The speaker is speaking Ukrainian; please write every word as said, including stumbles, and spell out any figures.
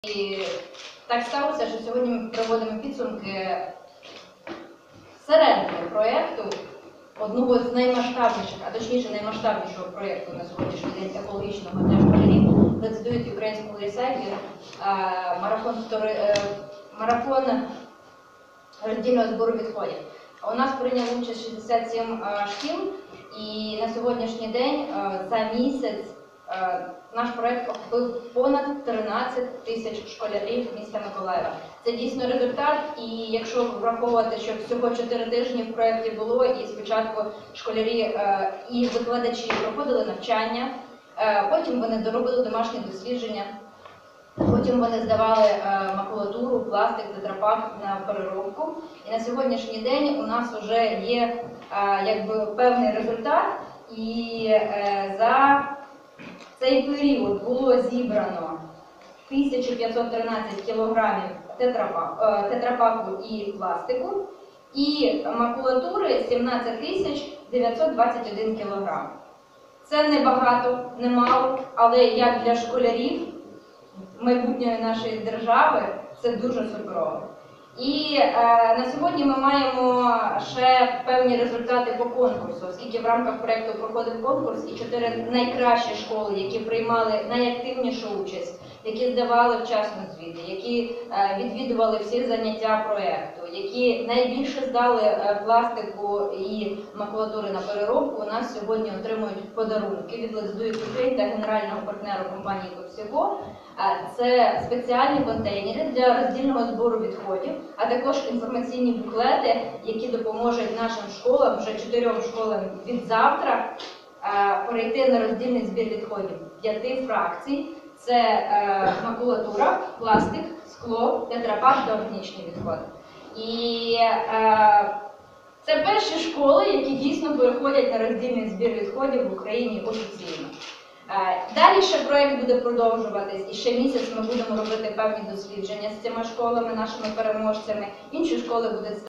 І так сталося, що сьогодні ми проводимо підсумки середнього проєкту, одного з наймасштабніших, а точніше наймасштабнішого проєкту на сьогоднішній день екологічного для школярів, Let's Українського Recycling, марафон, марафон роздільного збору відходів. У нас прийняло участь шістдесят сім шкіл, і на сьогоднішній день за місяць наш проєкт охопив понад тринадцять тисяч школярів міста Миколаєва. Це дійсно результат, і якщо враховувати, що всього чотири тижні в проєкті було, і спочатку школярі і викладачі проходили навчання, потім вони доробили домашні дослідження, потім вони здавали макулатуру, пластик, тетрапак на переробку. І на сьогоднішній день у нас вже є якби певний результат, і за цей період було зібрано тисяча п'ятсот тринадцять кілограмів тетрапаку і пластику, і макулатури сімнадцять тисяч дев'ятсот двадцять один кілограм. Це не багато, не мало, але як для школярів майбутньої нашої держави це дуже суперово. І е, на сьогодні ми маємо ще певні результати по конкурсу, оскільки в рамках проєкту проходив конкурс, і чотири найкращі школи, які приймали найактивнішу участь, які здавали вчасно звіти, які е, відвідували всі заняття проєкту, які найбільше здали е, пластику і макулатури на переробку, у нас сьогодні отримують подарунки від Let's Do Ukraine та генерального партнера компанії «Коксіго». Це спеціальні контейнери для роздільного збору відходів, а також інформаційні буклети, які допоможуть нашим школам, вже чотирьом школам від завтра, перейти на роздільний збір відходів п'яти фракцій. Це макулатура, пластик, скло, тетрапак та органічні відходи. І це перші школи, які дійсно переходять на роздільний збір відходів в Україні офіційно. Далі ще проєкт буде продовжуватись, і ще місяць ми будемо робити певні дослідження з цими школами, нашими переможцями. Інші школи будуть